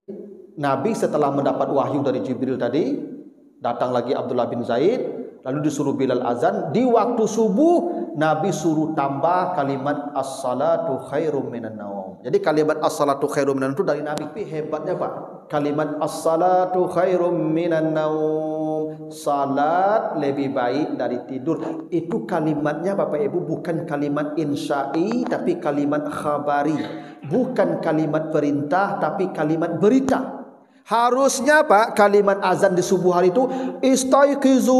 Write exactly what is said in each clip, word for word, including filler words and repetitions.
Nabi setelah mendapat wahyu dari Jibril tadi, datang lagi Abdullah bin Zaid, lalu disuruh Bilal azan. Di waktu subuh Nabi suruh tambah kalimat as-salatu khairum minan naum. Jadi kalimat as-salatu khairum minan naum itu dari Nabi. Tapi hebatnya Pak, kalimat as-salatu khairum minan naum, salat lebih baik dari tidur. Itu kalimatnya Bapak Ibu bukan kalimat insya'i, tapi kalimat khabari. Bukan kalimat perintah, tapi kalimat berita. Harusnya Pak, kalimat azan di subuh hari itu istaiqizu,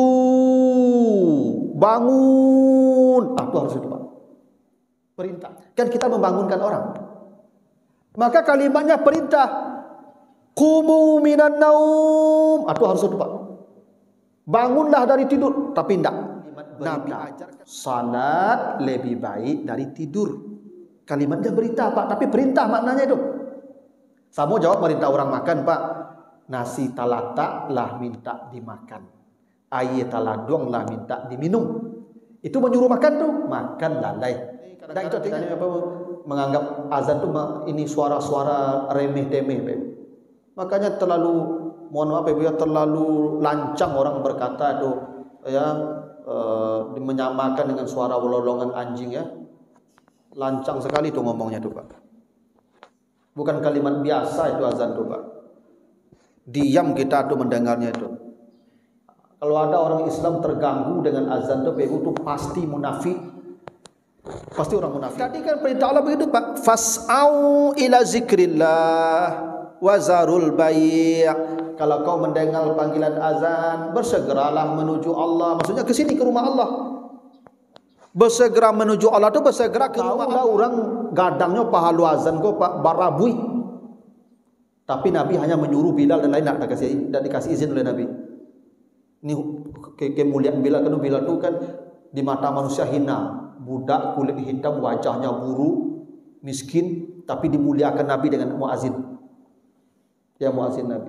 bangun. Ah, itu harus itu Pak, perintah. Kan kita membangunkan orang. Maka kalimatnya perintah, qumu minan naum. Ah, itu harus itu Pak, bangunlah dari tidur. Tapi tidak, Nabi ajarkan salat lebih baik dari tidur. Kalimatnya berita Pak, tapi perintah maknanya itu. Samo jawab perintah orang makan Pak, nasi talata lah minta dimakan, air taladong lah minta diminum. Itu menyuruh makan tuh, makan lalai. Nah, itu artinya apa? Menganggap azan tuh ini suara-suara remeh-temeh. Makanya terlalu, mohon maaf Ibu ya, terlalu lancang orang berkata tuh ya, eh, menyamakan dengan suara lolongan anjing ya. Lancang sekali tuh ngomongnya tuh Pak. Bukan kalimat biasa itu azan tuh Pak. Diam kita tuh mendengarnya itu. Kalau ada orang Islam terganggu dengan azan tuh Pak Ibu tuh pasti munafik. Pasti orang munafik. Tadi kan perintah Allah begitu Pak. Fas'au ila zikrillah wazarul bai'. Kalau kau mendengar panggilan azan, bersegeralah menuju Allah. Maksudnya ke sini, ke rumah Allah. Bersegera menuju Allah itu bersegera ke rumah Allah. Orang gadangnya pahalu azan kok Pak barabui. Tapi Nabi hanya menyuruh Bilal dan lain tidak dikasih, tidak dikasih izin oleh Nabi. Ini ke kemuliaan Bilal, karena Bilal itu kan di mata manusia hina, budak kulit hitam, wajahnya buruk, miskin, tapi dimuliakan Nabi dengan muazin. Ya muazin Nabi.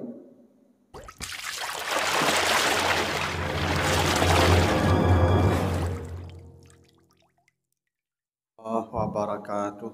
Wabarakatuh.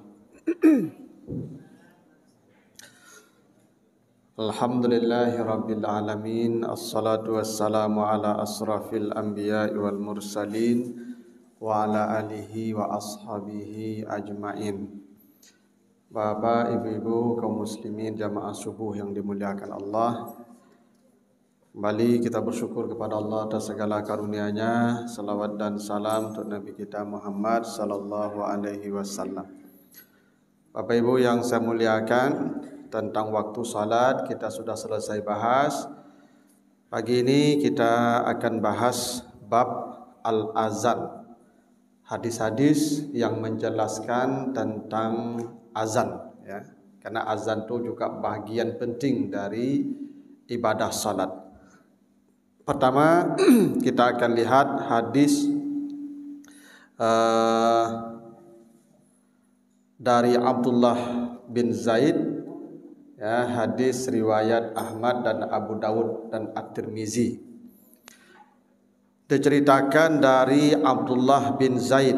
Alhamdulillahi rabbil alamin, assalatu wassalamu ala asrafil anbiya'i wal mursalin wa ala alihi wa ashabihi ajmain. Bapak, ibu-ibu, kaum muslimin jamaah subuh yang dimuliakan Allah, kembali kita bersyukur kepada Allah atas segala karunia-Nya. Salawat dan salam untuk Nabi kita Muhammad sallallahu alaihi wasallam. Bapak Ibu yang saya muliakan, tentang waktu salat kita sudah selesai bahas. Pagi ini kita akan bahas bab al-azan. Hadis-hadis yang menjelaskan tentang azan ya. Karena azan itu juga bagian penting dari ibadah salat. Pertama kita akan lihat hadis uh, dari Abdullah bin Zaid ya, hadis riwayat Ahmad dan Abu Dawud dan At-Tirmizi. Diceritakan dari Abdullah bin Zaid,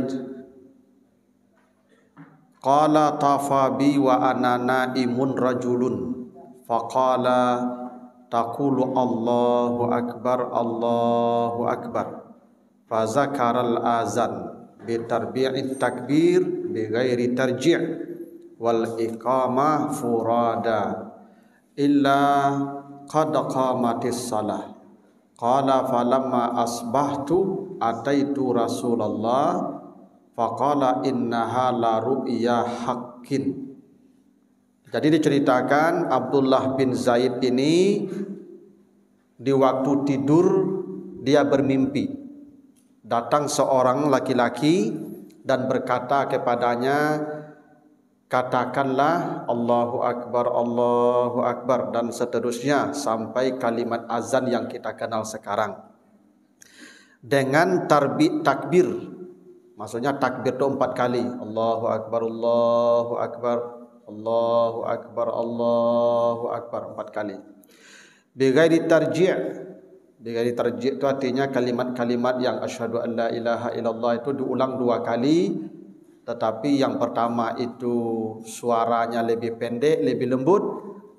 qala tafabi wa ana naimun rajulun faqala taqulu Allahu akbar Allahu akbar fa zakaral azan bi tarbi'it takbir bi ghairi tarji' wal iqamah furada illa qad qamatis salah. Qala falamma asbahtu ataitu Rasulullah faqala innaha la ru'ya haqqin. Jadi diceritakan Abdullah bin Zaid ini di waktu tidur dia bermimpi. Datang seorang laki-laki dan berkata kepadanya, katakanlah Allahu Akbar, Allahu Akbar, dan seterusnya sampai kalimat azan yang kita kenal sekarang. Dengan tarbi takbir, maksudnya takbir itu empat kali. Allahu Akbar, Allahu Akbar, Allahu Akbar, Allahu Akbar, empat kali. Bighairi tarji'. Bighairi tarji' itu artinya kalimat-kalimat yang asyhadu an la ilaha illallah itu diulang dua kali. Tetapi yang pertama itu suaranya lebih pendek, lebih lembut.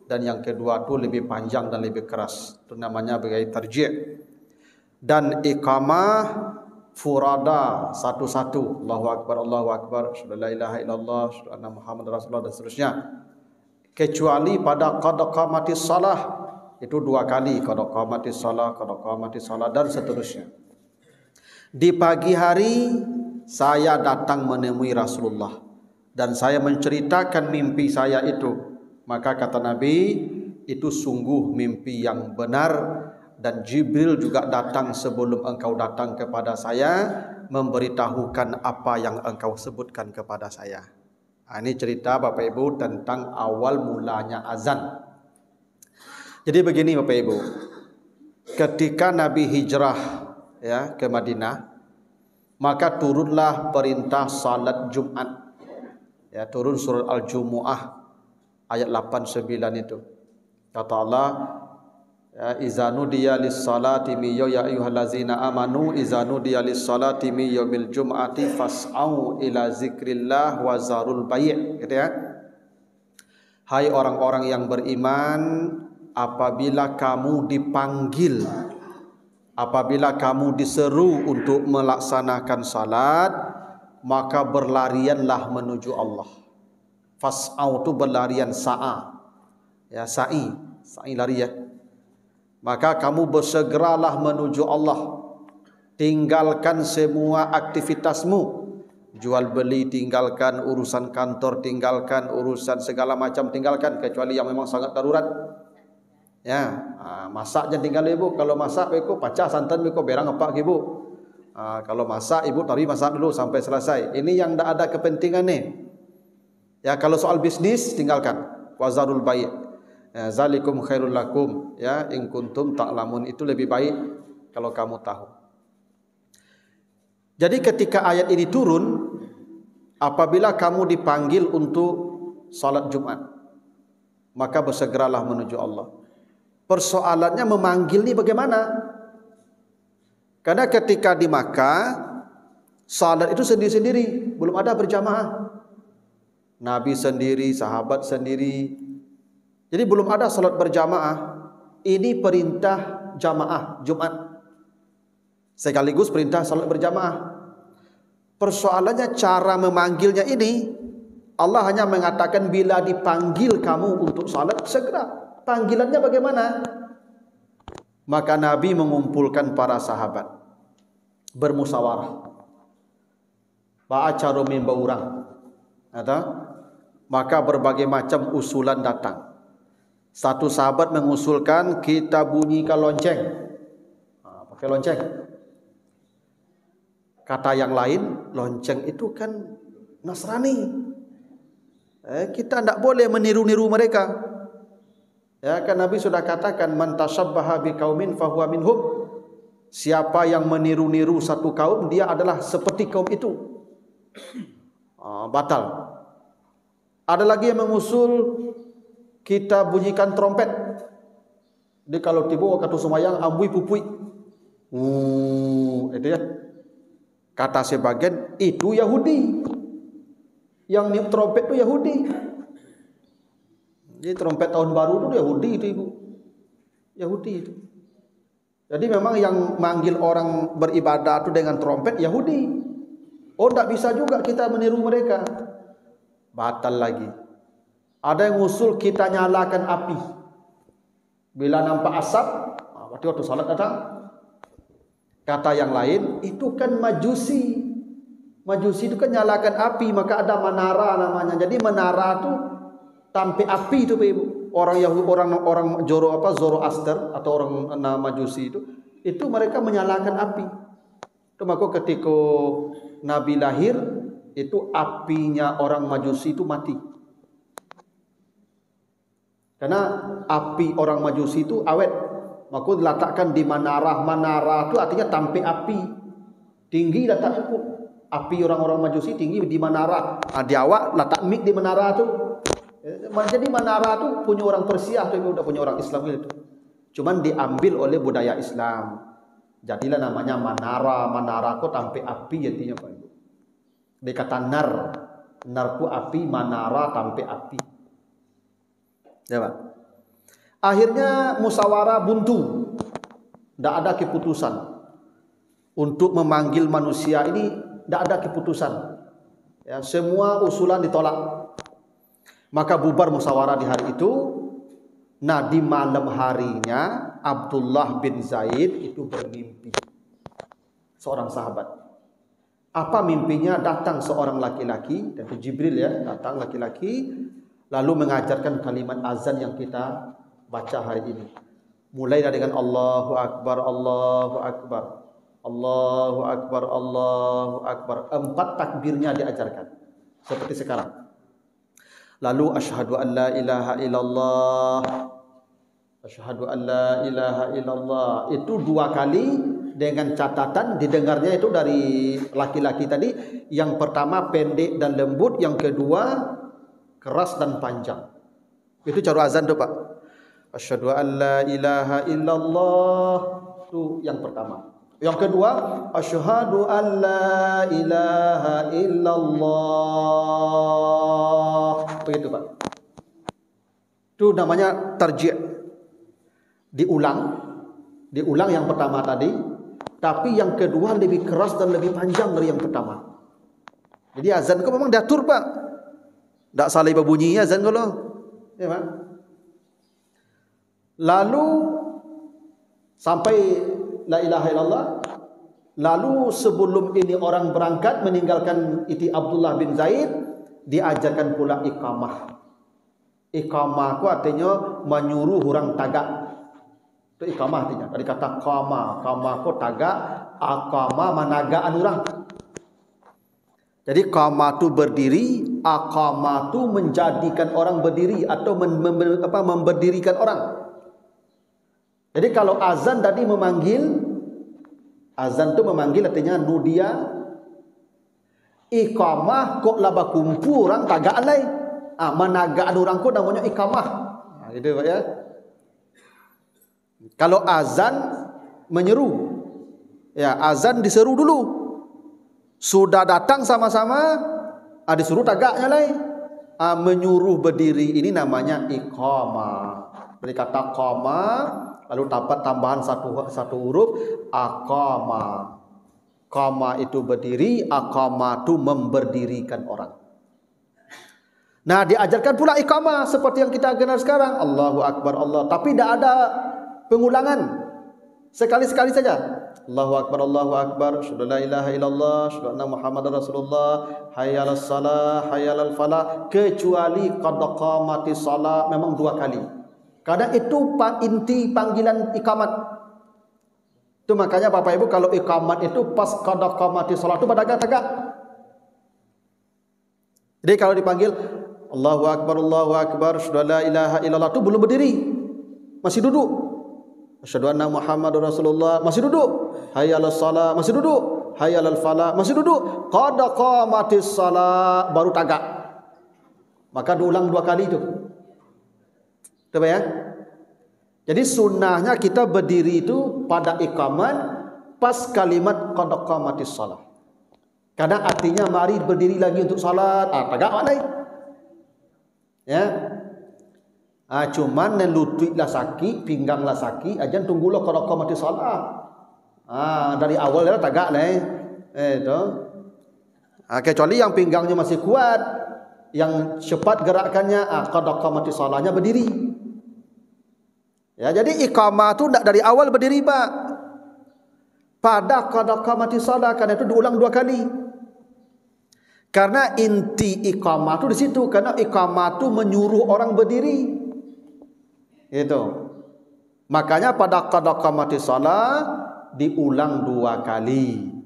dan yang kedua tu lebih panjang dan lebih keras. Itu namanya sebagai tarjih. Dan iqamah furada satu-satu, Allahu akbar Allahu akbar, la ilaha illallah, anna Muhammad Rasulullah dan seterusnya. Kecuali pada qad qamatis shalah, itu dua kali, qad qamatis shalah, qad qamatis shalah dan seterusnya. Di pagi hari saya datang menemui Rasulullah dan saya menceritakan mimpi saya itu. Maka kata Nabi, itu sungguh mimpi yang benar. Dan Jibril juga datang sebelum engkau datang kepada saya, memberitahukan apa yang engkau sebutkan kepada saya. Nah, ini cerita Bapak Ibu tentang awal mulanya azan. Jadi begini Bapak Ibu, ketika Nabi hijrah ya ke Madinah, maka turunlah perintah salat Jumat. Ya, turun surat Al-Jumu'ah ayat lapan sembilan itu. Kata Allah, ya, izanu dia lis salati mi ya ayyuhallazina amanu izanu dia lis salati mi yaumil jum'ati fas'au ila zikrillah wa zarul bai', gitu ya. Hai orang-orang yang beriman, apabila kamu dipanggil, apabila kamu diseru untuk melaksanakan salat, maka berlarianlah menuju Allah. Fas'au itu berlarian, sa'a, ya, sa'i, sa'i lari ya. Maka kamu bersegeralah menuju Allah. Tinggalkan semua aktivitasmu, jual beli tinggalkan, urusan kantor tinggalkan, urusan segala macam tinggalkan, kecuali yang memang sangat darurat. Ya, masak jangan tinggal ibu. Kalau masak ibu pacah santan ibu berang apa ibu. Kalau masak ibu tadi masak dulu sampai selesai. Ini yang tidak ada kepentingan nih. Ya, kalau soal bisnis tinggalkan. Wazarul bai'. Ya, zalikum khairul lakum, ya, in kuntum ta'lamun, itu lebih baik kalau kamu tahu. Jadi ketika ayat ini turun, apabila kamu dipanggil untuk salat Jumat, maka bersegeralah menuju Allah. Persoalannya memanggil ini bagaimana? Karena ketika di Makkah salat itu sendiri-sendiri, belum ada berjamaah. Nabi sendiri, sahabat sendiri. Jadi belum ada salat berjamaah. Ini perintah jamaah Jumat, sekaligus perintah salat berjamaah. Persoalannya cara memanggilnya ini, Allah hanya mengatakan bila dipanggil kamu untuk salat segera. Panggilannya bagaimana? Maka Nabi mengumpulkan para sahabat, bermusyawarah. Ba'acaru min baurang. Maka berbagai macam usulan datang. Satu sahabat mengusulkan kita bunyikan lonceng, nah, pakai lonceng. Kata yang lain, lonceng itu kan Nasrani, eh, kita tidak boleh meniru-niru mereka. Ya, kan Nabi sudah katakan man tashabbaha biqaumin fahuwa minhum. Siapa yang meniru-niru satu kaum, dia adalah seperti kaum itu. Ah, batal. Ada lagi yang mengusul kita bunyikan trompet. Jadi kalau tiba waktu sumayang ambui pupui. Uh, itu ya. Kata sebagian itu Yahudi. Yang niup trompet itu Yahudi. Jadi trompet tahun baru itu Yahudi itu ibu. Yahudi itu. Jadi memang yang manggil orang beribadah itu dengan trompet Yahudi. Oh, tidak bisa juga kita meniru mereka. Batal lagi. Ada yang usul kita nyalakan api. Bila nampak asap, berarti waktu salat datang. Kata yang lain, itu kan majusi. Majusi itu kan nyalakan api, maka ada menara namanya. Jadi menara itu tampi api itu Ibu. Orang Yahudi, orang orang Zoro apa Zoroaster atau orang nama majusi itu, itu mereka menyalakan api. Itu maka ketika Nabi lahir, itu apinya orang majusi itu mati. Karena api orang majusi itu awet, maka diletakkan di menara. Menara itu artinya tampi api tinggi, letak api orang-orang majusi tinggi di menara. Nah, di awak letak mik di menara itu. Jadi menara itu punya orang Persia atau udah punya orang Islam itu. Cuman diambil oleh budaya Islam. Jadilah namanya menara. Menara itu tampi api artinya Pak Ibu. Dia kata nar. Nar itu api, menara tampi api. Ya Pak. Akhirnya musyawarah buntu. Tidak ada keputusan. Untuk memanggil manusia ini tidak ada keputusan. Ya, semua usulan ditolak. Maka bubar musyawarah di hari itu. Nah, di malam harinya Abdullah bin Zaid itu bermimpi. Seorang sahabat. Apa mimpinya? Datang seorang laki-laki, dan itu Jibril ya, datang laki-laki lalu mengajarkan kalimat azan yang kita baca hari ini. Mulai dengan Allahu Akbar, Allahu Akbar, Allahu Akbar, Allahu Akbar. Empat takbirnya diajarkan. Seperti sekarang. Lalu asyhadu an la ilaha illallah, asyhadu an la ilaha illallah. Itu dua kali dengan catatan didengarnya itu dari laki-laki tadi. Yang pertama pendek dan lembut, yang kedua keras dan panjang. Itu cara azan tuh Pak. Asyhadu an la ilaha illallah, itu yang pertama. Yang kedua, asyhadu an la ilaha illallah. Begitu Pak. Itu namanya tarji'. Diulang, diulang yang pertama tadi, tapi yang kedua lebih keras dan lebih panjang dari yang pertama. Jadi azan itu memang diatur Pak. Tak salah berbunyi azan kalau. Ya Pak. Lalu sampai la ilaha illallah. Lalu sebelum ini orang berangkat meninggalkan iti Abdullah bin Zaid, diajarkan pula iqamah. Iqamah itu artinya menyuruh orang tagak. Itu iqamah artinya. Dari kata qama, qama itu tagak, aqama managaan orang. Jadi qama itu berdiri, aqama itu menjadikan orang berdiri atau mem, mem, apa, memberdirikan orang. Jadi kalau azan tadi memanggil, azan itu memanggil artinya nudia. Iqamah kok laba kumpu orang tagak alai. Ah, managaan orang kok namanya iqamah. Nah, gitu Pak ya. Kalau azan menyeru, ya azan diseru dulu. Sudah datang sama-sama, ah, disuruh tagaknya lai. Ah, menyuruh berdiri ini namanya iqamah. Dari kata qama lalu dapat tambahan satu satu huruf aqama. Qama itu berdiri, aqama itu memberdirikan orang. Nah, diajarkan pula iqamah seperti yang kita kenal sekarang. Allahu Akbar Allah, tapi tidak ada pengulangan. Sekali-sekali saja. Allahu Akbar, Allahu Akbar, asyhadu la ilaha illallah, asyhadu anna Muhammadar Rasulullah, hayya 'alas shalah, hayya 'alal falah, kecuali qad qamatis shalah memang dua kali. Kadang itu inti panggilan iqamat. Itu makanya Bapak Ibu kalau iqamat itu pas qad qamatis shalah itu pada tegak. Jadi kalau dipanggil Allahu Akbar, Allahu Akbar, asyhadu la ilaha illallah itu belum berdiri. Masih duduk. Asyhadu anna Muhammadar Rasulullah, masih duduk. Hayya 'alas shalah, masih duduk. Hayya 'alal falah, masih duduk. Qad qamatis shalah, baru tagak. Maka diulang dua kali itu. Coba ya. Jadi sunnahnya kita berdiri itu pada iqamat pas kalimat qad qamatis shalah. Kadang artinya mari berdiri lagi untuk salat, ah tagak alai. Ya. Ah cuman lutut lah sakit, pinggang lah sakit, ajan tunggulah qad qamatis shalah. Ah dari awal dah tagak lah. Eh itu. Ah kecuali yang pinggangnya masih kuat, yang cepat gerakannya, ah qad qamatis shalahnya berdiri. Ya, jadi iqamah itu tidak dari awal berdiri Pak. Pada qad qamatis shalah, karena itu diulang dua kali. Karena inti iqamah itu di situ, karena iqamah itu menyuruh orang berdiri. Itu. Makanya pada qad qamatis shalah diulang dua kali.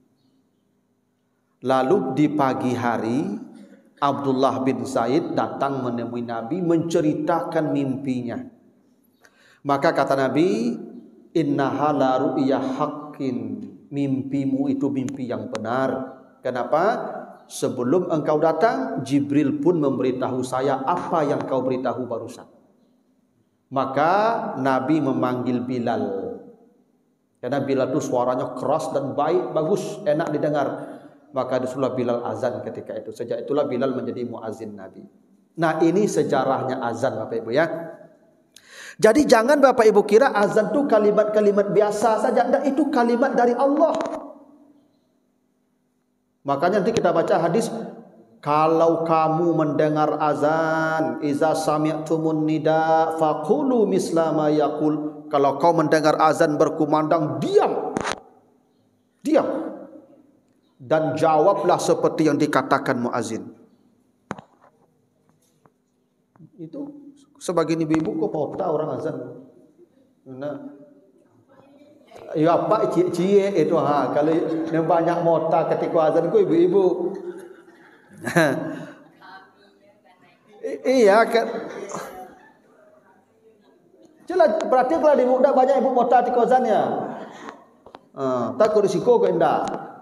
Lalu di pagi hari Abdullah bin Zaid datang menemui Nabi menceritakan mimpinya. Maka kata Nabi, innaha la ru'ya haqqin, mimpimu itu mimpi yang benar. Kenapa? Sebelum engkau datang, Jibril pun memberitahu saya apa yang kau beritahu barusan. Maka Nabi memanggil Bilal. Karena Bilal itu suaranya keras dan baik, bagus, enak didengar. Maka disuruh Bilal azan ketika itu. Sejak itulah Bilal menjadi muazin Nabi. Nah, ini sejarahnya azan Bapak Ibu ya. Jadi jangan Bapak Ibu kira azan itu kalimat-kalimat biasa saja. Tidak, itu kalimat dari Allah. Makanya nanti kita baca hadis, kalau kamu mendengar azan, iza sami'tumun nida faqulu misla ma yaqul. Kalau kau mendengar azan berkumandang, diam. Diam. Dan jawablah seperti yang dikatakan muazin. Itu sebagian ibu-ibu kok mau tahu orang azan. Nah, ya apa cie-cie itu ha, kalau yang banyak mota ketika azan ku ibu-ibu. Iya kan. Jelas berarti kalau di muda banyak ibu mota ketika azan ya. Ah, takut risiko ke enggak.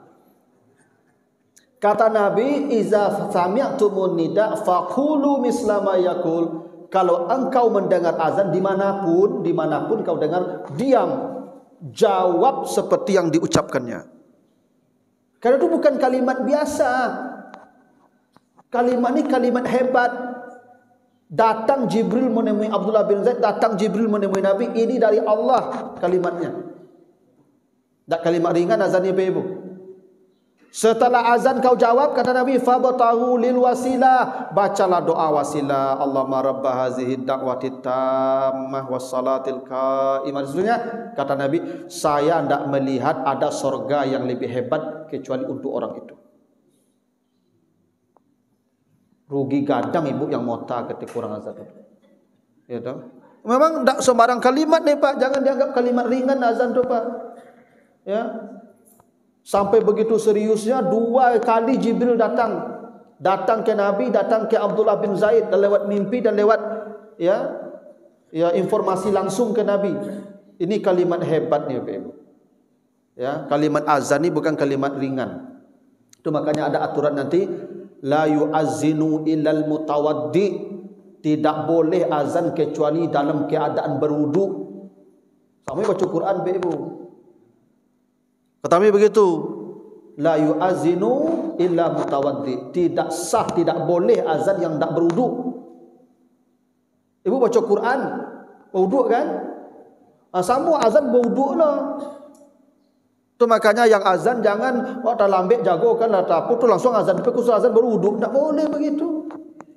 Kata Nabi, iza sami'tumun nida faqulu misla ma yaqul. Kalau engkau mendengar azan dimanapun, dimanapun kau dengar, diam, jawab seperti yang diucapkannya. Karena itu bukan kalimat biasa. Kalimat ini kalimat hebat. Datang Jibril menemui Abdullah bin Zaid, datang Jibril menemui Nabi, ini dari Allah kalimatnya. Tak kalimat ringan azannya ibu. Setelah azan kau jawab, kata Nabi, fabtahu lil wasilah, bacalah doa wasilah, Allahumma rabb hazihi da'wati tammah wassalatil qaimah. Maksudnya kata Nabi, saya tidak melihat ada surga yang lebih hebat kecuali untuk orang itu. Rugi gadang ibu yang mota ketika orang azan. Ya tahu? Memang tidak sembarang kalimat nih Pak, jangan dianggap kalimat ringan azan tu Pak. Ya. Sampai begitu seriusnya dua kali Jibril datang, datang ke Nabi, datang ke Abdullah bin Zaid, dan lewat mimpi dan lewat ya, ya informasi langsung ke Nabi. Ini kalimat hebat nih Ibu. Ya, kalimat azan ini bukan kalimat ringan. Itu makanya ada aturan nanti, la yu'azzinu illal mutawaddi, tidak boleh azan kecuali dalam keadaan berwudu. Sama baca Quran Ibu. Tetapi begitu, la yu'azinu illa mutawaddi, tidak sah, tidak boleh azan yang tak berwudu. Ibu baca Quran berwudu kan? Ah, sama azan berwudu lah. Itu makanya yang azan jangan wah tak lambek jago kan lah tapu tu langsung azan, tapi khusus azan berwudu, tak boleh begitu.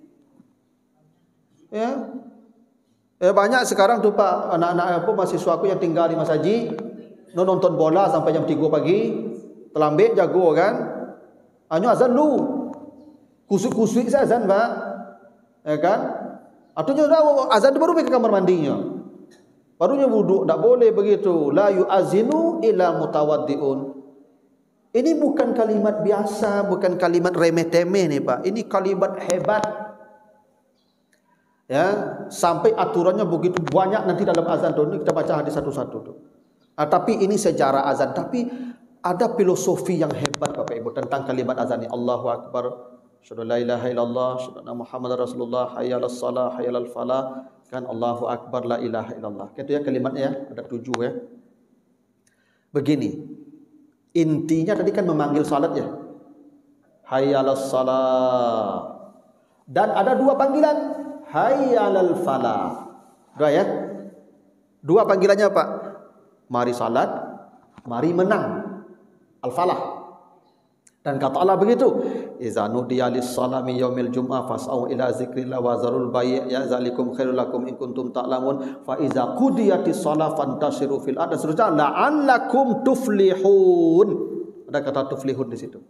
Ya. Eh, banyak sekarang tu Pak anak-anak apa mahasiswaku yang tinggal di Masaji, nonton bola sampai jam tiga pagi, terlambat jago kan. Hanya azan lu. Kusuk-kusuk saya azan Pak. Ya kan? Artinya azan baru pergi ke kamar mandinya. Barunya wudu, tak boleh begitu. La yu'azinu illa mutawaddiun. Ini bukan kalimat biasa, bukan kalimat remeh-temeh nih Pak. Ini kalimat hebat. Ya, sampai aturannya begitu banyak nanti dalam azan tu. Kita baca hadis satu-satu tu. Nah, tapi ini sejarah azan. Tapi ada filosofi yang hebat Bapak Ibu tentang kalimat azan ini. Allahu Akbar, asyhadu la ilaha illallah, asyhadu anna Muhammadar Rasulullah, hayya 'alas shalah, hayya 'alal falah. Kan Allahu Akbar la ilaha illallah. Itu ya kalimatnya ya, ada tujuh ya. Begini. Intinya tadi kan memanggil salat ya. Hayya 'alas shalah. Dan ada dua panggilan, hayya 'alal falah. Dua ya. Dua panggilannya Pak. Mari salat, mari menang. Al-falah. Dan kata Allah begitu, iza nudiya lis-salami yaumil jum'ah fas'au ila zikrillah wa zarul bai' ya zalikum khairul lakum in kuntum ta'lamun fa iza qudiyatis shalah fantashiru fil ardh seterusnya la'allakum tuflihun. Ada kata tuflihun di situ.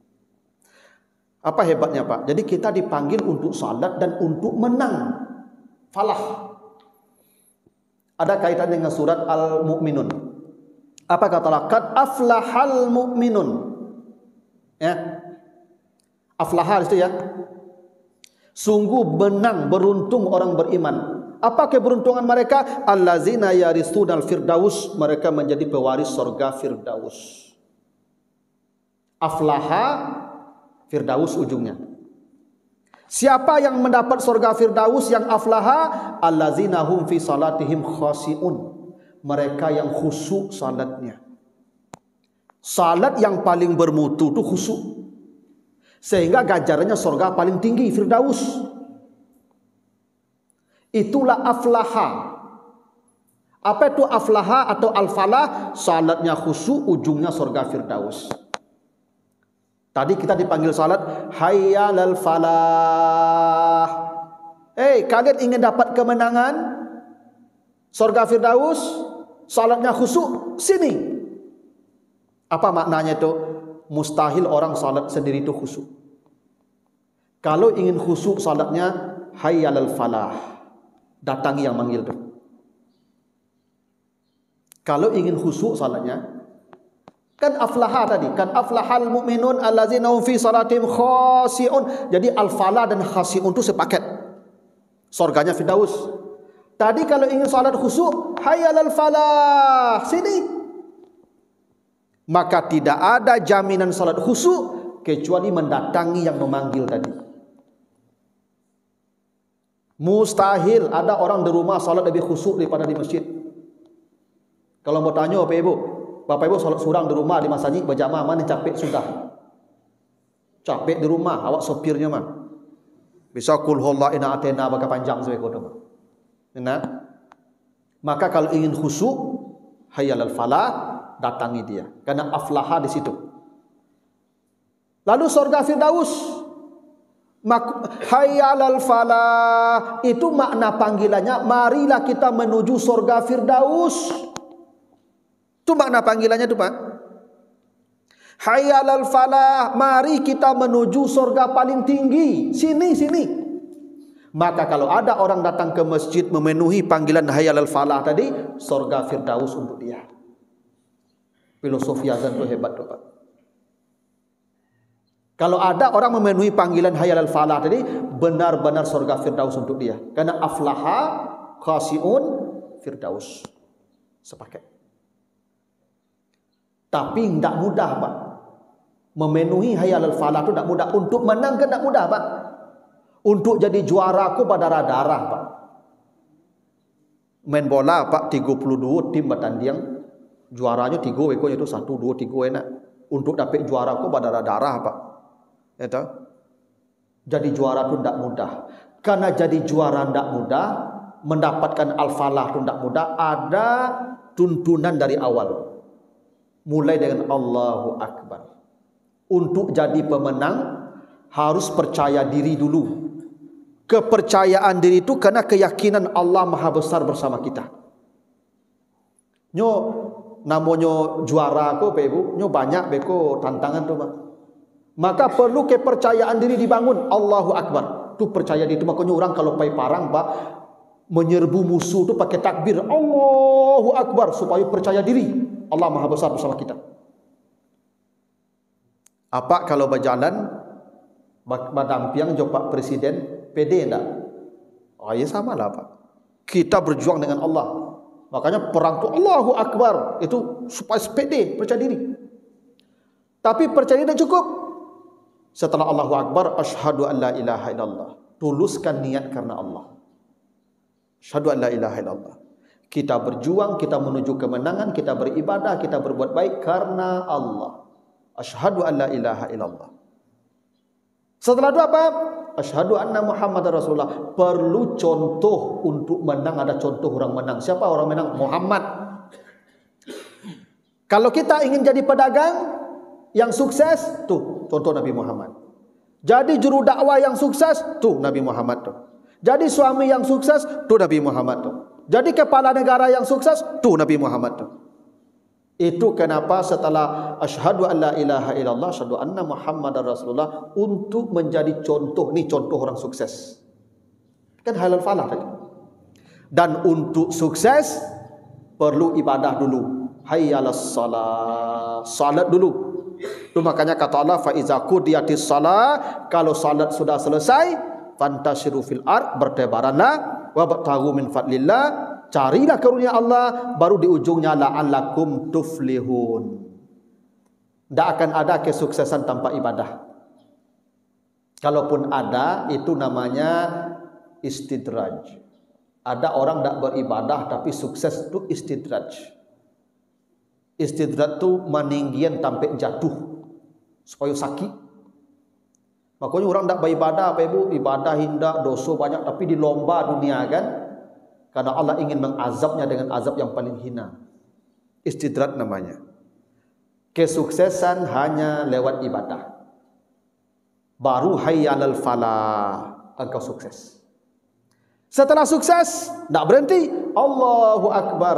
Apa hebatnya Pak? Jadi kita dipanggil untuk salat dan untuk menang. Falah. Ada kaitan dengan surat Al-Mu'minun. Apa kata Allah? Qad aflahal mu'minun. Ya. Aflahal itu ya. Sungguh menang, beruntung orang beriman. Apa keberuntungan mereka? Allazina yaristunal firdaus, mereka menjadi pewaris surga firdaus. Aflaha firdaus ujungnya. Siapa yang mendapat surga firdaus yang aflaha? Allazina hum fi salatihim khashi'un. Mereka yang khusyuk salatnya. Salat yang paling bermutu itu khusyuk. Sehingga ganjarannya surga paling tinggi firdaus. Itulah aflaha. Apa itu aflaha atau al-falah? Salatnya khusyuk, ujungnya surga Firdaus. Tadi kita dipanggil salat, hayyalal falah. Eh, hey, kalian ingin dapat kemenangan? Surga Firdaus, salatnya khusyuk, sini. Apa maknanya itu? Mustahil orang salat sendiri itu khusyuk. Kalau ingin khusyuk salatnya, hayyalal falah. Datangi yang manggil itu. Kalau ingin khusyuk salatnya, kan aflaha tadi, kan aflahal mu'minun allazina hum fi salatihim khashi'un. Jadi al-falah dan khashi'un itu sepaket. Surganya Firdaus. Tadi kalau ingin salat khusyuk, hayyalal falah, sini. Maka tidak ada jaminan salat khusyuk kecuali mendatangi yang memanggil tadi. Mustahil ada orang di rumah salat lebih khusyuk daripada di masjid. Kalau mau tanya Bapak Ibu, Bapak Ibu salat surang di rumah di masjid berjamaah, mana capek sudah? Capek di rumah, awak sopirnya mah. Bisa kul huwallahu inna atena baka panjang sampai kau tu. Nah, maka kalau ingin khusyuk, hayyalal falah, datangi dia. Karena aflaha di situ. Lalu surga Firdaus, hayyalal falah, itu makna panggilannya, marilah kita menuju surga Firdaus. Itu makna panggilannya itu, Pak. Hayyalal falah, mari kita menuju surga paling tinggi. Sini, sini. Maka kalau ada orang datang ke masjid memenuhi panggilan hayyalal falah tadi, surga Firdaus untuk dia. Filosofi azan itu hebat, Pak. Kalau ada orang memenuhi panggilan hayyalal falah tadi, benar-benar surga Firdaus untuk dia. Karena aflaha khashi'un Firdaus. Sepaket. Tapi tidak mudah, Pak. Memenuhi hayyalal falah itu tidak mudah. Untuk menang kan tidak mudah, Pak. Untuk jadi juara aku berdarah-darah, Pak. Main bola, Pak, tiga puluh dua tim bertanding. Juaranya tiga, ekonya itu satu, dua, tiga enak. Untuk dapat juara aku berdarah-darah, Pak. Itu. Jadi juara itu tidak mudah. Karena jadi juara tidak mudah, mendapatkan al-falah itu tidak mudah. Ada tuntunan dari awal. Mulai dengan Allahu Akbar. Untuk jadi pemenang harus percaya diri dulu. Kepercayaan diri itu karena keyakinan Allah Maha Besar bersama kita. Nyo namanya juara ko Pak Ibu, nyo banyak beko tantangan tu, Pak. Maka perlu kepercayaan diri dibangun. Allahu Akbar. Tu percaya diri itu, makanya orang kalau pai parang, Pak, menyerbu musuh tu pakai takbir Allahu Akbar supaya percaya diri. Allah Maha Besar bersama kita. Apa kalau berjalan badampiang jo Pak Presiden pede enggak? Oh ya sama lah, Pak. Kita berjuang dengan Allah. Makanya perang tu Allahu Akbar itu supaya pede, percaya diri. Tapi percaya diri tidak cukup. Setelah Allahu Akbar, asyhadu an la ilaha illallah. Tuluskan niat karena Allah. Asyhadu an la ilaha illallah. Kita berjuang, kita menuju kemenangan, kita beribadah, kita berbuat baik karena Allah. Asyhadu an la ilaha illallah. Setelah itu apa? Asyhadu anna Muhammadar Rasulullah. Perlu contoh untuk menang, ada contoh orang menang. Siapa orang menang? Muhammad. Kalau kita ingin jadi pedagang yang sukses, tuh contoh Nabi Muhammad. Jadi juru dakwah yang sukses, tuh Nabi Muhammad tuh. Jadi suami yang sukses, tuh Nabi Muhammad tuh. Jadi kepala negara yang sukses, tuh Nabi Muhammad tuh. Itu kenapa setelah asyhadu an la ilaha illallah, asyhadu anna Muhammadar Rasulullah, untuk menjadi contoh, nih contoh orang sukses. Kan halal falah tadi. Dan untuk sukses perlu ibadah dulu. Hayyalas salat, salat dulu. Itu makanya kata Allah, fa iza qudiyatis shalah, kalau salat sudah selesai, fantashiru fil ard, bertebaranlah, wabtaghu min fadlillah, carilah karunia Allah, baru di ujungnya la'allakum tuflihun. Tidak akan ada kesuksesan tanpa ibadah. Kalaupun ada, itu namanya istidraj. Ada orang tidak beribadah tapi sukses, itu istidraj. Istidraj itu meninggian sampai jatuh supaya sakit. Makanya orang tidak beribadah, apa Ibu, ibadah hindak, dosa banyak, tapi di lomba dunia kan, Karena Allah ingin mengazabnya dengan azab yang paling hina. Istidrat namanya. Kesuksesan hanya lewat ibadah. Baru hayyalal falah, engkau sukses. Setelah sukses, tak berhenti. Allahu Akbar.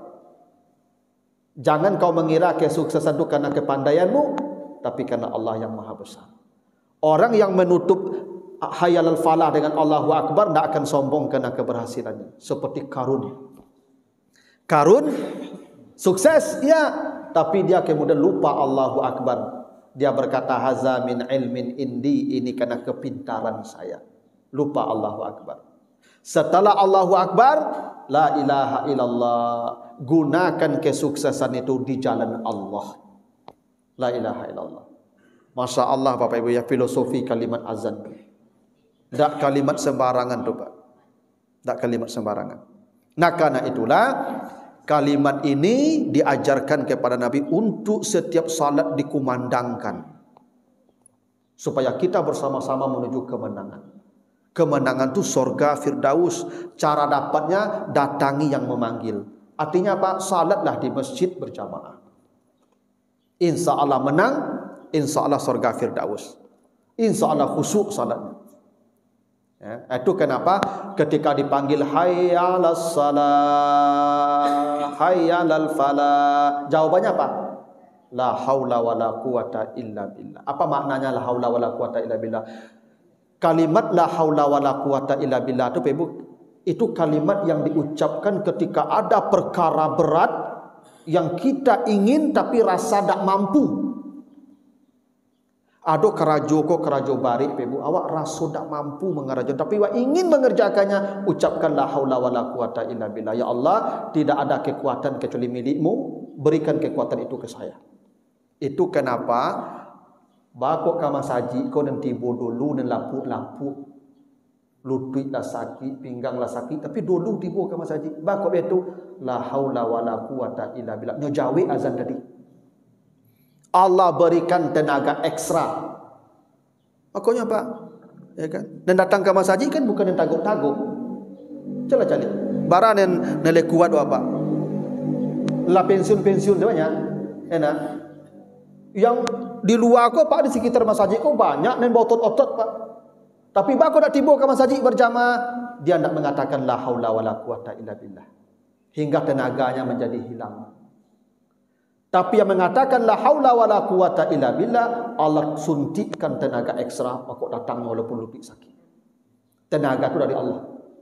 Jangan kau mengira kesuksesan itu karena kepandaianmu, tapi karena Allah yang maha besar. Orang yang menutup hayyalal falah dengan Allahu Akbar tidak akan sombong karena keberhasilannya. Seperti Karun. Karun sukses, ya, tapi dia kemudian lupa Allahu Akbar. Dia berkata, haza min ilmin indi, ini karena kepintaran saya. Lupa Allahu Akbar. Setelah Allahu Akbar, la ilaha illallah. Gunakan kesuksesan itu di jalan Allah. La ilaha illallah. Masya Allah Bapak Ibu ya, filosofi kalimat azan. Tak kalimat sembarangan tu Pak. Tak kalimat sembarangan. Nah karena itulah kalimat ini diajarkan kepada Nabi untuk setiap salat dikumandangkan. Supaya kita bersama-sama menuju kemenangan. Kemenangan itu surga Firdaus. Cara dapatnya datangi yang memanggil. Artinya apa? Salatlah di masjid berjamaah. Insya Allah menang. Insya Allah surga Firdaus. Insya Allah khusyuk salatnya. Ya, itu kenapa ketika dipanggil hayya 'alas salah, hayya 'alal falah, jawabannya apa? La haula wala quwata illa billah. Apa maknanya la haula wala quwata illa billah? Kalimat la haula wala quwata illa billah itu Ibu, itu kalimat yang diucapkan ketika ada perkara berat yang kita ingin tapi rasa tak mampu. Ado kerajo ko kerajo barik Ibu, awak rasa tak mampu mengerajo tapi awak ingin mengerjakannya, ucapkan la haula wala quwata illa billah. Ya Allah, tidak ada kekuatan kecuali milikmu, berikan kekuatan itu ke saya. Itu kenapa bako kama saji ko nanti bodolu dan lapuk-lapuk lutut lah sakit, pinggang lah sakit, tapi dulu tibo kama saji. Bako itu la haula wala quwata illa billah. Nyajawi azan tadi. Allah berikan tenaga ekstra. Makanya Pak, ya kan? Dan datang ke masjid kan bukan yang taguk-taguk. Coba cari. Barang yang nilai kuat apa? Lah pensiun-pensiun banyak. Enak. Yang di luar kok Pak, di sekitar masjid kok banyak dan otot-otot Pak. Tapi Pak kok nak tiba ke masjid berjamaah, dia tidak mengatakan la haula wala quwata illa billah. Hingga tenaganya menjadi hilang. Tapi yang mengatakan la haula wala quwata illa billah, Allah suntikkan tenaga ekstra, maka datang walaupun lutut sakit. Tenaga itu dari Allah.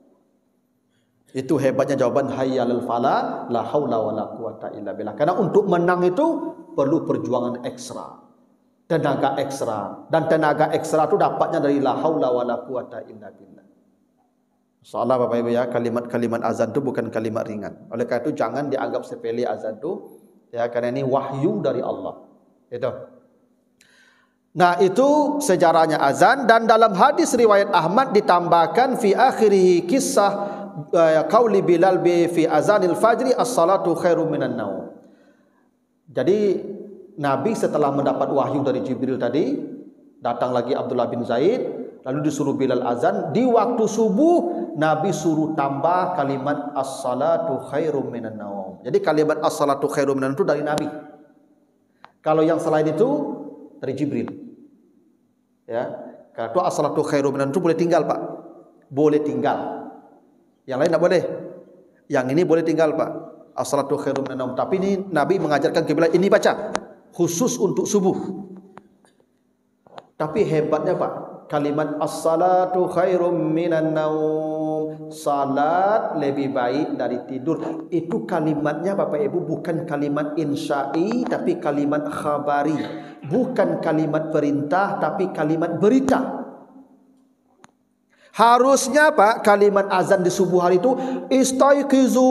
Itu hebatnya jawaban hayyalal falah, la haula wala quwata illa billah. Karena untuk menang itu perlu perjuangan ekstra, tenaga ekstra, dan tenaga ekstra itu dapatnya dari la haula wala quwata illa billah. Insyaallah Bapak Ibu ya, kalimat-kalimat azan itu bukan kalimat ringan. Oleh karena itu jangan dianggap sepele azan itu. Ya, karena ini wahyu dari Allah. Itu. Nah, itu sejarahnya azan, dan dalam hadis riwayat Ahmad ditambahkan fi akhirih kisah uh, qauli Bilal bi fi azanil fajri as-salatu khairum minan naum. Jadi Nabi setelah mendapat wahyu dari Jibril tadi, datang lagi Abdullah bin Zaid, lalu disuruh Bilal azan. Di waktu subuh Nabi suruh tambah kalimat as-salatu khairum minan naum. Jadi kalimat as-salatu khairum minan itu dari Nabi. Kalau yang selain itu dari Jibril. Ya, kalau as-salatu khairum minan itu boleh tinggal Pak. Boleh tinggal. Yang lain tidak boleh. Yang ini boleh tinggal Pak. As-salatu khairum minan naum. Tapi ini Nabi mengajarkan ke Bilal, ini baca khusus untuk subuh. Tapi hebatnya Pak, kalimat as-salatu khairum minan naum, salat lebih baik dari tidur. Itu kalimatnya Bapak Ibu bukan kalimat insya'i, tapi kalimat khabari. Bukan kalimat perintah, tapi kalimat berita. Harusnya Pak, kalimat azan di subuh hari itu istaiqizu,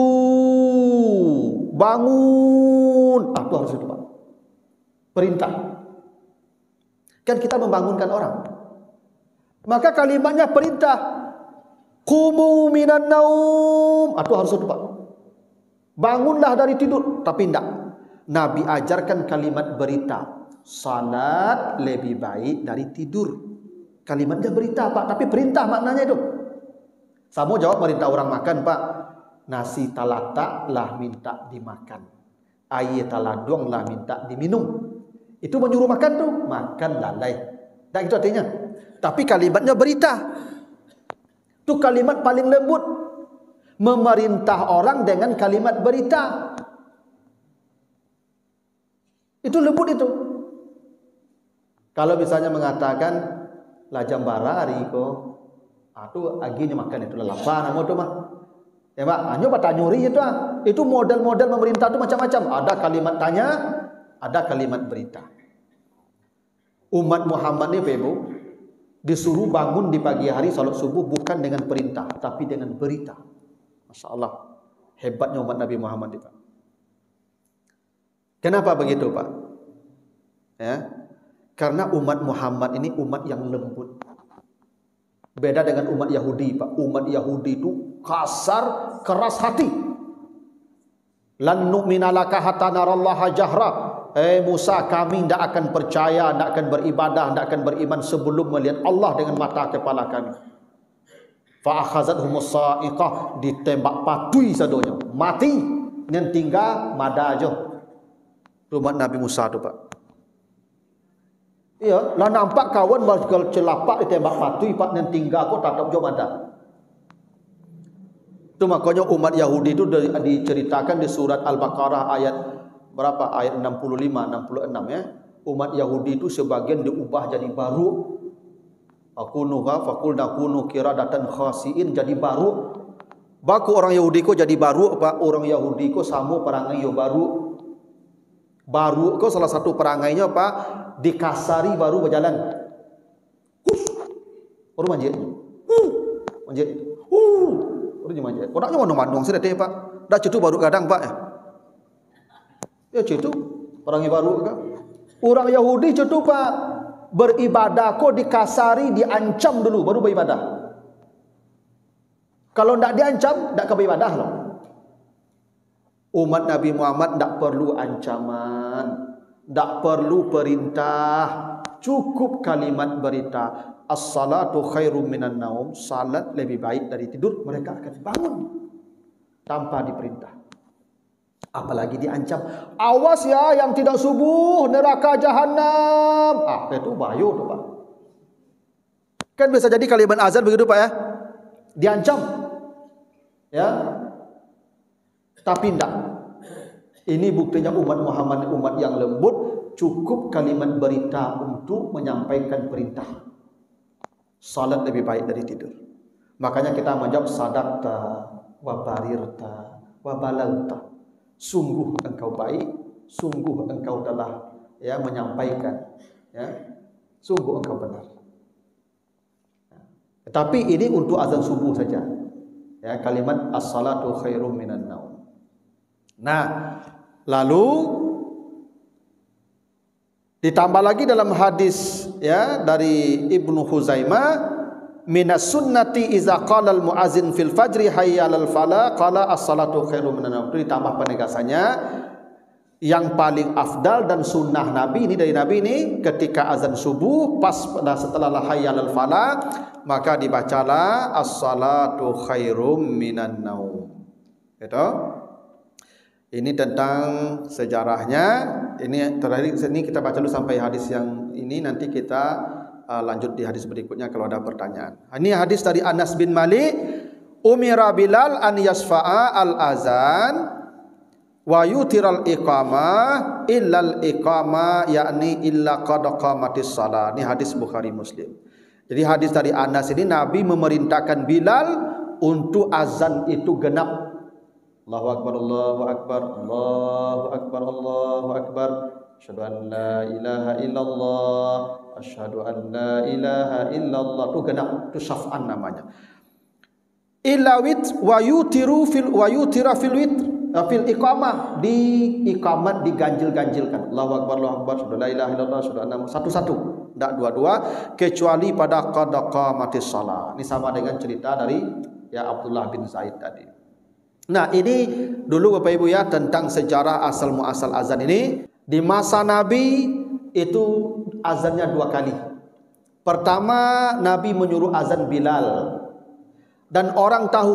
bangun. Ah, itu harus itu Pak. Perintah. Kan kita membangunkan orang. Maka kalimatnya perintah. Qumu minan naum. Itu harus itu Pak. Bangunlah dari tidur. Tapi tidak. Nabi ajarkan kalimat berita. Salat lebih baik dari tidur. Kalimatnya berita Pak. Tapi perintah maknanya itu. Saya mau jawab perintah orang makan Pak. nasi talatak lah minta dimakan, air taladung lah minta diminum. Itu menyuruh makan tuh, makan lalai. Dan itu artinya. Tapi kalimatnya berita. Itu kalimat paling lembut. Memerintah orang dengan kalimat berita. Itu lembut itu. Kalau misalnya mengatakan lah jambara hari ko, itu aginya makan itu lapar namu tu mah. Ya Pak, hanya bata nyuri itu ah. Itu model-model memerintah itu macam-macam. Ada kalimat tanya, ada kalimat berita. Umat Muhammad ni Ibu disuruh bangun di pagi hari salat subuh bukan dengan perintah tapi dengan berita. Masya Allah, hebatnya umat Nabi Muhammad itu. Kenapa begitu Pak? Ya, karena umat Muhammad ini umat yang lembut. Beda dengan umat Yahudi Pak. Umat Yahudi itu kasar, keras hati. Lan nu'mina laka hatta narallaha jahra. Eh Musa, kami tidak akan percaya, tidak akan beribadah, tidak akan beriman sebelum melihat Allah dengan mata kepala kami. Fa akhazathumus sa'iqah, ditembak patui sadonya, mati. Yang tinggal mada aja. Umat Nabi Musa tu Pak. Iya, lah nampak kawan bakal celapak ditembak patui Pak, yang tinggal kok tatap jo mada. Itu makanya umat Yahudi itu diceritakan di surat Al-Baqarah ayat berapa? Ayat enam puluh lima, enam puluh enam ya. Umat Yahudi itu sebagian diubah jadi baru. Akunuha faqul nakunu qiradatan khasiin, jadi baru. Baku orang Yahudi ko jadi baru apa? Orang Yahudi ko sama perangai yo baru. Baru ko salah satu perangainya apa? Dikasari baru berjalan. Hus. Baru manjat. Huh. Manjat. Huh. Baru manjat. Kodaknya mandong-mandong sih deh Pak. Dah cutu baru kadang Pak ya. Ya cutu orang yang baru kan. Orang Yahudi cutu Pak, beribadah kok dikasari, diancam dulu baru beribadah. Kalau tidak diancam, tidak ke beribadah loh. Umat Nabi Muhammad tidak perlu ancaman, tidak perlu perintah, cukup kalimat berita. As-salatu khairum minan naum, salat lebih baik dari tidur. Mereka akan bangun tanpa diperintah. Apalagi diancam, awas ya yang tidak subuh neraka jahanam. Ah, itu bahaya tuh Pak. Kan bisa jadi kalimat azan begitu Pak ya. Diancam. Ya. Tapi tidak. Ini buktinya umat Muhammad umat yang lembut, cukup kalimat berita untuk menyampaikan perintah. Salat lebih baik dari tidur. Makanya kita menjawab sadaqta wa barirta wa balagta. Sungguh engkau baik, sungguh engkau telah ya menyampaikan, ya, sungguh engkau benar. Tapi ini untuk azan subuh saja, ya, kalimat as-salatu khairum minan naum. Nah, lalu ditambah lagi dalam hadis ya dari Ibnu Huzaimah, minas sunnati iza qala al muazin fil fajri hayya alal falah qala as-salatu khairum minan naum. Itu ditambah penegasannya, yang paling afdal dan sunnah Nabi ini dari Nabi ini ketika azan subuh pas setelah hayya alal falah maka dibacalah as-salatu khairum minan naum. Gitu. Ini tentang sejarahnya. Ini terakhir ini kita baca dulu sampai hadis yang ini, nanti kita Uh, lanjut di hadis berikutnya kalau ada pertanyaan. Ini hadis dari Anas bin Malik, umira Bilal an yasfa'a al-azan wa yutiral iqamah illal iqamah, yakni illa qad qamatis shalah. Ini hadis Bukhari Muslim. Jadi hadis dari Anas ini, Nabi memerintahkan Bilal untuk azan itu genap. Allahu akbar, Allahu akbar, Allahu akbar, Allahu akbar. Asyhadu an la ilaha illallah, asyhadu an la ilaha illallah. Itu genap, itu syaf'an namanya. Illa wit wa yutiru fil wa yutira fil wit fil iqamah, di iqamat diganjil-ganjilkan. Allahu akbar, Allahu akbar, asyhadu la ilaha illallah, asyhadu anna satu-satu, tidak dua-dua, kecuali pada qad qamatis shalah. Ini sama dengan cerita dari ya Abdullah bin Zaid tadi. Nah, ini dulu Bapak Ibu ya tentang sejarah asal muasal azan ini. Di masa Nabi itu azannya dua kali. Pertama, Nabi menyuruh azan Bilal. Dan orang tahu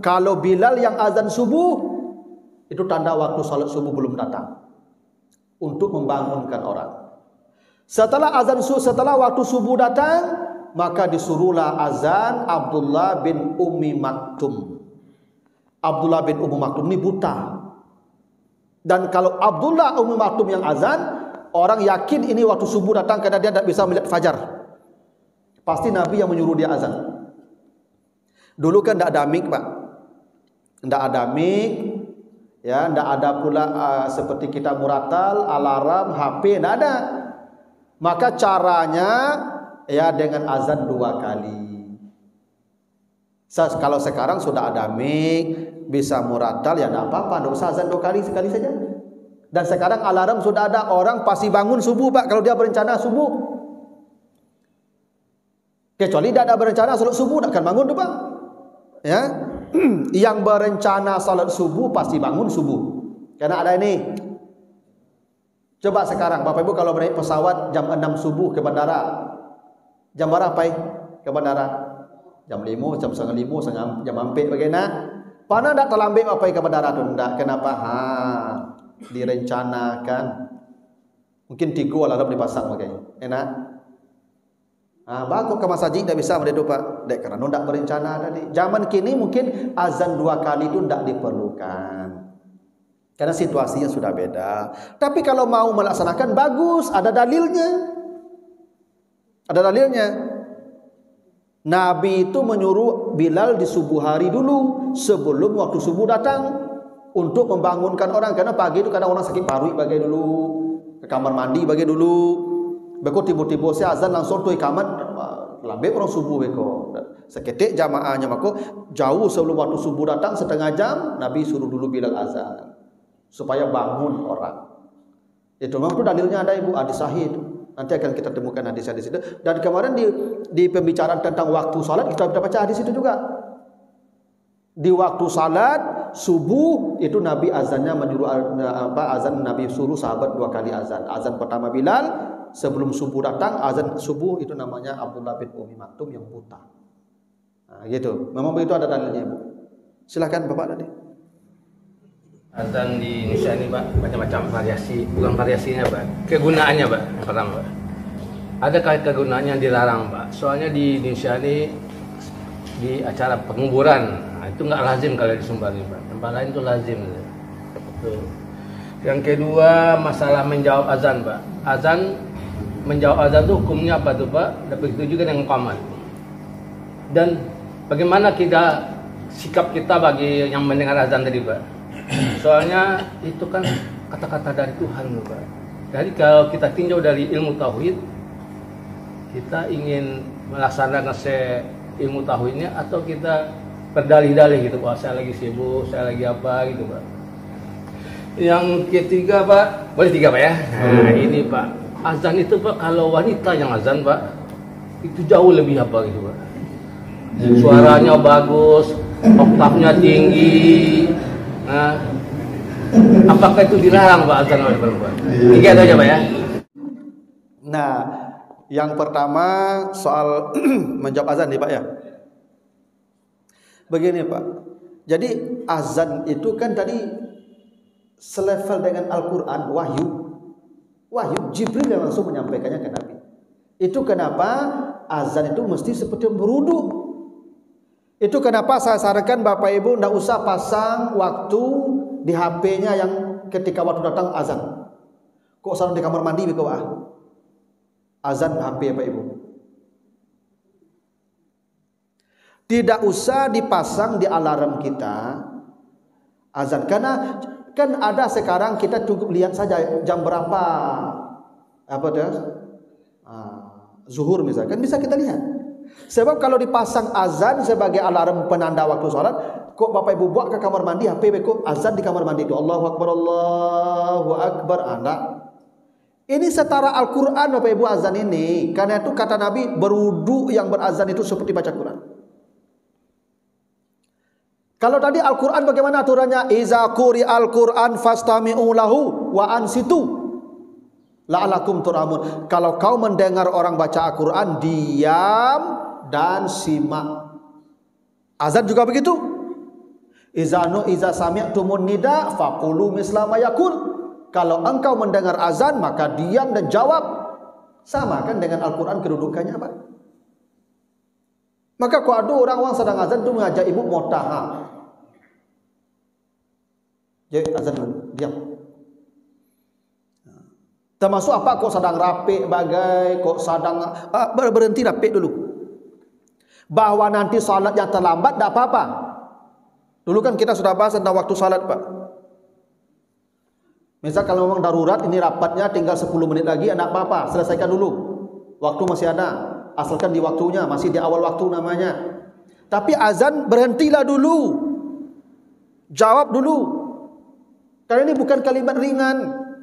Kalau Bilal yang azan subuh, itu tanda waktu salat subuh belum datang, untuk membangunkan orang. Setelah azan subuh, setelah waktu subuh datang, maka disuruhlah azan Abdullah bin Ummi Maktum. Abdullah bin Ummi Maktum ini buta. Dan kalau Abdullah Ummi Maktum yang azan, orang yakin ini waktu subuh datang karena dia tidak bisa melihat fajar. Pasti Nabi yang menyuruh dia azan. Dulu kan tidak ada mic, Pak. Tidak ada mic, ya, tidak ada pula uh, seperti kita muratal, alarm, H P, tidak ada. Maka caranya ya dengan azan dua kali. Kalau sekarang sudah ada mic, bisa muratal, ya tidak apa-apa, tidak usah azan dua kali, sekali saja. Dan sekarang alarm sudah ada, orang pasti bangun subuh, Pak, kalau dia berencana subuh. Kecuali tidak ada berencana salat subuh, tidak akan bangun tuh, Pak. Ya, yang berencana salat subuh pasti bangun subuh. Karena ada ini. Coba sekarang Bapak Ibu kalau naik pesawat jam enam subuh ke bandara, jam berapa ya ke bandara? Jam lima, jam setengah lima, jam hampir bagaimana? Pana tidak terlambat apa ke bandara tuh? Tidak. Kenapa? Ha, direncanakan. Mungkin tiga alarm dipasang makanya. Enak. Ah, bagus ke masjid tidak bisa mereka, Pak. Dek karena tidak berencana tadi. Zaman kini mungkin azan dua kali itu tidak diperlukan. Karena situasinya sudah beda. Tapi kalau mau melaksanakan bagus, ada dalilnya. Ada dalilnya. Nabi itu menyuruh Bilal di subuh hari dulu, sebelum waktu subuh datang, untuk membangunkan orang. Karena pagi itu kadang orang sakit paru bagi dulu, ke kamar mandi bagi dulu. Beko tiba-tiba saya azan langsung tuh ikamat lambe orang subuh beko. Seketik jamaahnya maka jauh sebelum waktu subuh datang setengah jam Nabi suruh dulu Bilal azan supaya bangun orang. Itu memang itu dalilnya ada Ibu, hadis sahih itu. Nanti akan kita temukan hadis-hadis itu. Dan kemarin di di pembicaraan tentang waktu salat kita sudah baca hadis itu juga. Di waktu salat subuh itu Nabi azannya menyuruh apa azan Nabi suruh sahabat dua kali azan. Azan pertama Bilal sebelum subuh datang, azan subuh itu namanya Abdullah bin Ummi Maktum yang buta. Nah, gitu. Memang begitu ada dalilnya, Bu. Silakan Bapak tadi. Azan di Indonesia ini, Pak, macam-macam variasi, bukan variasinya, Pak. Kegunaannya, Pak. Yang pertama, Pak. Ada kegunaannya yang dilarang, Pak. Soalnya di Indonesia ini di acara penguburan, nah, itu nggak lazim kalau di Sumbar ini, Pak. Tempat lain itu lazim. Tuh. Yang kedua, masalah menjawab azan, Pak. Azan menjawab azan itu hukumnya apa tuh, Pak? Dan begitu juga dengan qamat. Dan bagaimana kita sikap kita bagi yang mendengar azan tadi, Pak? Soalnya itu kan kata-kata dari Tuhan, Pak. Jadi kalau kita tinjau dari ilmu tauhid, kita ingin melaksanakan se ilmu tauhidnya atau kita berdalih-dalih gitu, Pak. Saya lagi sibuk, saya lagi apa gitu, Pak. Yang ketiga, Pak, boleh tiga, Pak ya? Nah, ini, Pak. Azan itu, Pak, kalau wanita yang azan, Pak, itu jauh lebih apa gitu, Pak. Suaranya bagus, oktavnya tinggi. Nah, apakah itu dilarang, Pak, azan oleh perempuan? Tiga itu aja, Pak ya. Nah, yang pertama soal menjawab azan nih, Pak ya. Begini, Pak. Jadi azan itu kan tadi selevel dengan Al-Quran, wahyu. Wahyu, Jibril yang langsung menyampaikannya ke Nabi. Itu kenapa azan itu mesti seperti berwudu. Itu kenapa saya sarankan Bapak Ibu tidak usah pasang waktu di H P-nya yang ketika waktu datang azan. Kok sarang di kamar mandi biko ah? Azan H P Bapak Ibu. Tidak usah dipasang di alarm kita azan, karena kan ada sekarang kita cukup lihat saja jam berapa apa tuh ah, zuhur misalkan bisa kita lihat. Sebab kalau dipasang azan sebagai alarm penanda waktu sholat, kok Bapak Ibu buat ke kamar mandi H P kok azan di kamar mandi itu Allahu Akbar Allahu Akbar anda. Ini setara Al-Quran Bapak Ibu azan ini. Karena itu kata Nabi berwudu yang berazan itu seperti baca Quran. Kalau tadi Al-Quran bagaimana aturannya? Iza quri Al-Quran fastami'u lahu wa ansitu la'alakum turhamun. Kalau kau mendengar orang baca Al-Quran, diam dan simak. Azan juga begitu. Izanu iza sami'tumun nida faqulu misla ma yakun. Kalau engkau mendengar azan maka diam dan jawab. Sama kan dengan Al-Quran kedudukannya apa? Maka kalau ada orang-orang sedang azan itu mengajak ibu motaha. Jadi azan dulu, diam. Termasuk apa kok sedang rapik bagai, kok sedang ah, berhenti rapik dulu. Bahwa nanti salat yang terlambat tak apa-apa. Dulu kan kita sudah bahas tentang waktu salat, Pak. Misal kalau memang darurat ini rapatnya tinggal sepuluh menit lagi, tak apa-apa, selesaikan dulu. Waktu masih ada, asalkan di waktunya, masih di awal waktu namanya. Tapi azan berhentilah dulu. Jawab dulu. Karena ini bukan kalimat ringan.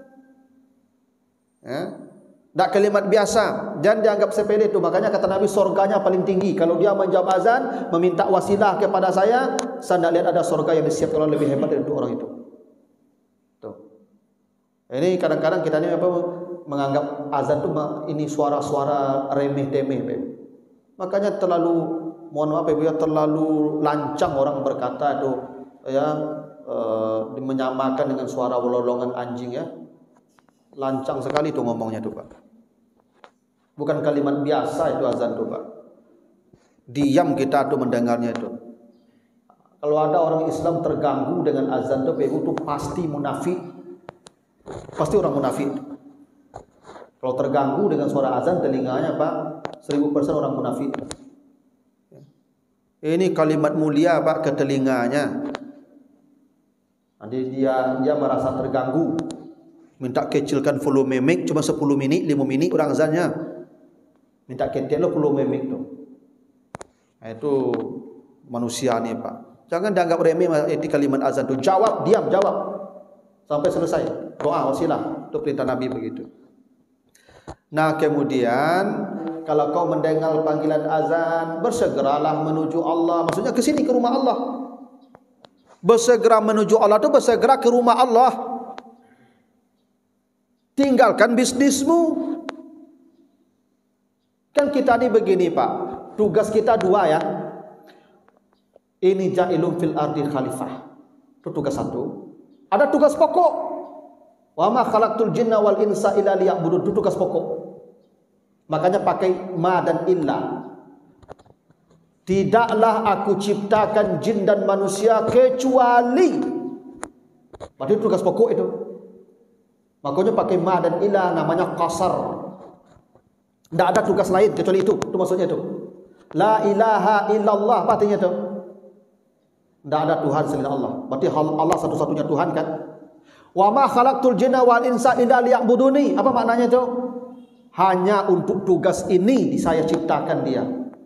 Ya. Tak kalimat biasa. Jangan dianggap sepele itu. Makanya kata Nabi, surganya paling tinggi. Kalau dia menjawab azan, meminta wasilah kepada saya, saya tidak lihat ada surga yang disiapkan lebih hebat dari itu orang itu. Tuh. Ini kadang-kadang kita ini apa, menganggap azan itu ini suara-suara remeh-temeh. Makanya terlalu, mohon maaf ya, terlalu lancang orang berkata itu, ya, uh, menyamakan dengan suara lolongan anjing, ya. Lancang sekali itu ngomongnya tuh, Pak. Bukan kalimat biasa itu azan tuh, Pak. Diam kita tuh mendengarnya itu. Kalau ada orang Islam terganggu dengan azan tuh, itu pasti munafik. Pasti orang munafik. Kalau terganggu dengan suara azan telinganya, Pak, seribu persen orang munafik. Ini kalimat mulia, Pak, ke telinganya. Nanti dia dia merasa terganggu. Minta kecilkan volume mic cuma sepuluh minit, lima minit orang azannya. Minta kecil lo volume mic tuh. Nah, itu manusia nih, Pak. Jangan dianggap remeh itu kalimat azan tuh. Jawab, diam, jawab. Sampai selesai. Doa wasilah. Itu perintah Nabi begitu. Nah, kemudian kalau kau mendengar panggilan azan, bersegeralah menuju Allah. Maksudnya ke sini, ke rumah Allah. Bersegera menuju Allah itu bersegera ke rumah Allah. Tinggalkan bisnismu. Kan kita ini begini, Pak. Tugas kita dua, ya. Ini ja'ilum fil ardi khalifah. Itu tugas satu. Ada tugas pokok. Wa ma khalaqtul jinna wal insa illa liya'budun. Itu tugas pokok. Makanya pakai ma dan illa. Tidaklah aku ciptakan jin dan manusia kecuali. Berarti itu tugas pokok itu. Makanya pakai ma dan illa, namanya qasar. Tidak ada tugas lain kecuali itu. Itu maksudnya itu. La ilaha illallah, apa artinya itu? Tidak ada Tuhan selain Allah. Berarti Allah satu-satunya Tuhan, kan? Wa ma khalaqtul jinna wal insa illa liya'buduni. Apa maknanya itu? Hanya untuk tugas ini saya ciptakan dia.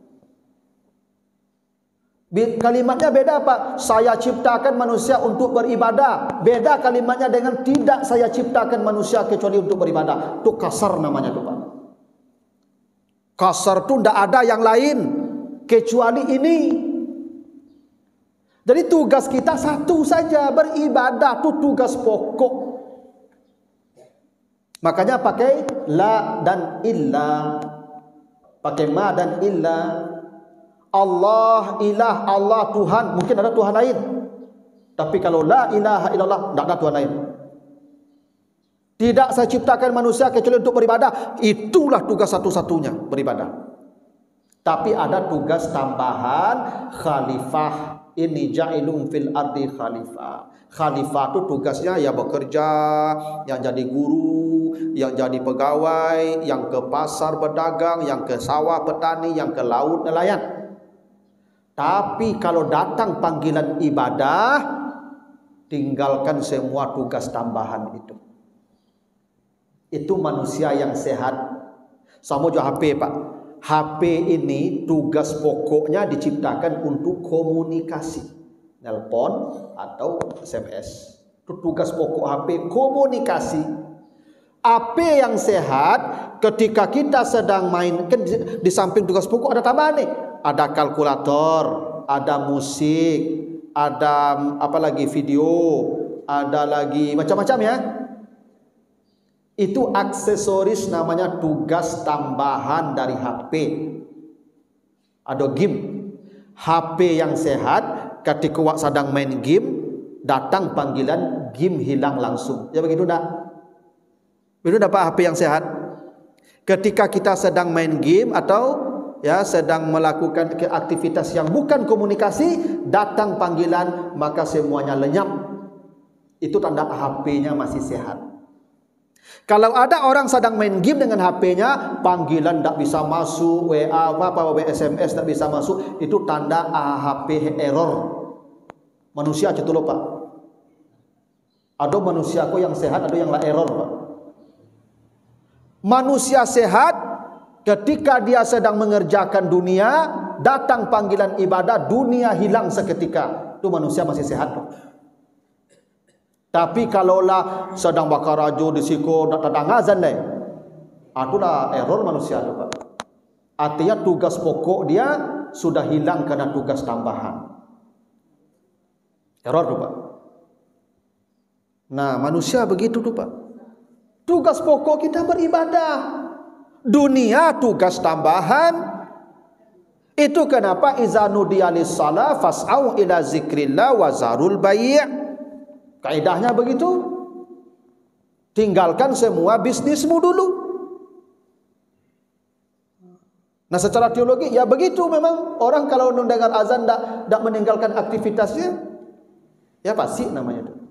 Kalimatnya beda, Pak. Saya ciptakan manusia untuk beribadah. Beda kalimatnya dengan tidak saya ciptakan manusia kecuali untuk beribadah. Itu kasar namanya tuh, Pak. Kasar itu tidak ada yang lain kecuali ini. Jadi tugas kita satu saja, beribadah. Itu tugas pokok. Makanya pakai la dan illa. Pakai ma dan illa. Allah ilah, Allah Tuhan. Mungkin ada Tuhan lain. Tapi kalau la ilaha illallah, tidak ada Tuhan lain. Tidak saya ciptakan manusia kecuali untuk beribadah. Itulah tugas satu-satunya, beribadah. Tapi ada tugas tambahan, khalifah. Ini ja'ilum fil ardi khalifah. Khalifah itu tugasnya ya bekerja, yang jadi guru, yang jadi pegawai, yang ke pasar berdagang, yang ke sawah petani, yang ke laut nelayan. Tapi kalau datang panggilan ibadah, tinggalkan semua tugas tambahan itu. Itu manusia yang sehat. Sama juga H P, Pak. H P ini tugas pokoknya diciptakan untuk komunikasi. Nelpon atau S M S. Itu tugas pokok H P, komunikasi. H P yang sehat, ketika kita sedang main, kan di samping tugas pokok ada tambahan nih. Ada kalkulator, ada musik, ada apa lagi, video, ada lagi macam-macam, ya. Itu aksesoris, namanya tugas tambahan dari H P. Ada game. H P yang sehat ketika wak sedang main game, datang panggilan game hilang langsung. Ya begitu tak? Begitu tak Pak H P yang sehat? Ketika kita sedang main game atau ya sedang melakukan aktivitas yang bukan komunikasi, datang panggilan maka semuanya lenyap. Itu tanda H P-nya masih sehat. Kalau ada orang sedang main game dengan H P-nya, panggilan tak bisa masuk, W A apa apa S M S tak bisa masuk, itu tanda H P error. Manusia aja tuh Pak. Ada manusia aku yang sehat, ada yang lah error Pak. Manusia sehat ketika dia sedang mengerjakan dunia, datang panggilan ibadah, dunia hilang seketika. Itu manusia masih sehat Pak. Tapi kalaulah sedang bakar rajo di siku tak ada ngazan deh, itulah error manusia tu Pak. Artinya tugas pokok dia sudah hilang karena tugas tambahan. Error tu Pak. Nah manusia begitu tu Pak. Tugas pokok kita beribadah. Dunia tugas tambahan. Itu kenapa iza nudiya lis-shalah fas'au ila zikrillah wa zarul bai'. Kaidahnya begitu. Tinggalkan semua bisnismu dulu. Nah secara teologi ya begitu memang. Orang kalau mendengar azan tak, tak meninggalkan aktivitasnya, ya pasti namanya itu.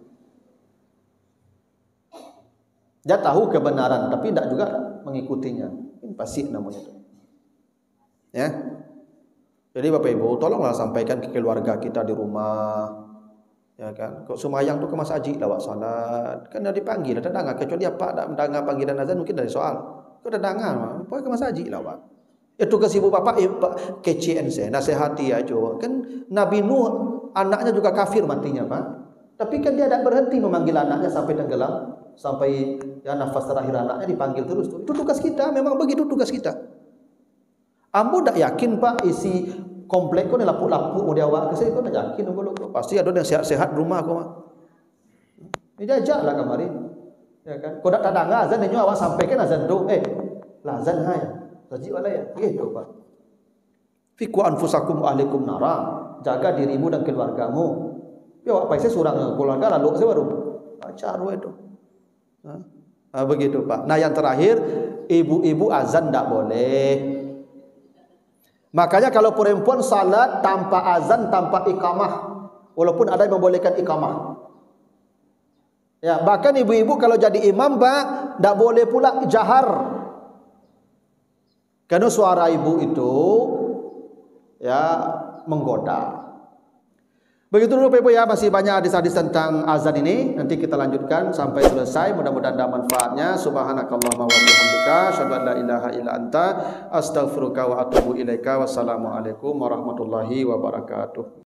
Dia tahu kebenaran tapi tidak juga mengikutinya. Ini pasti namanya itu. Ya. Jadi Bapak Ibu tolonglah sampaikan ke keluarga kita di rumah. Ya kan, kok sumayang tu ke Mas Haji lawak salat, kan dah dipanggil, dah dengar, kecuali apa tak mendengar panggilan azan mungkin dari soal. Kau dah dengar, apa ke Mas Haji lawak. Itu ke ibu bapa, eh, kecian saya, nasihati aja. Kan Nabi Nuh anaknya juga kafir matinya Pak. Tapi kan dia tidak berhenti memanggil anaknya sampai tenggelam, sampai ya nafas terakhir anaknya dipanggil terus. Itu tugas kita, memang begitu tugas kita. Ambo tak yakin Pak isi komplek kau ni lapuk-lapuk mau dia awak ke saya, kau tak yakin kau pasti ada yang sehat-sehat rumah kau mah. Ini jajaklah kemarin. Ya kan? Kau tak tadang azan ni awak sampaikan azan tu. Eh, lah azan hai. Haji wala ya. Gitu Pak. Fiqu anfusakum ahlikum nara. Jaga dirimu dan keluargamu. Ya awak paisa surang keluarga lalu saya baru. Baca ru itu. Nah, begitu Pak. Nah, yang terakhir, ibu-ibu azan tak boleh. Makanya kalau perempuan salat tanpa azan, tanpa iqamah, walaupun ada yang membolehkan iqamah. Ya, bahkan ibu-ibu kalau jadi imam Pak, tidak boleh pula jahar. Karena suara ibu itu ya menggoda. Begitu dulu Bapak Ibu ya, masih banyak hadis-hadis tentang azan ini. Nanti kita lanjutkan sampai selesai. Mudah-mudahan ada manfaatnya. Subhanakallahumma wa bihamdika asyhadu an la ilaha illa anta astaghfiruka wa atubu ilaika. Wassalamualaikum warahmatullahi wabarakatuh.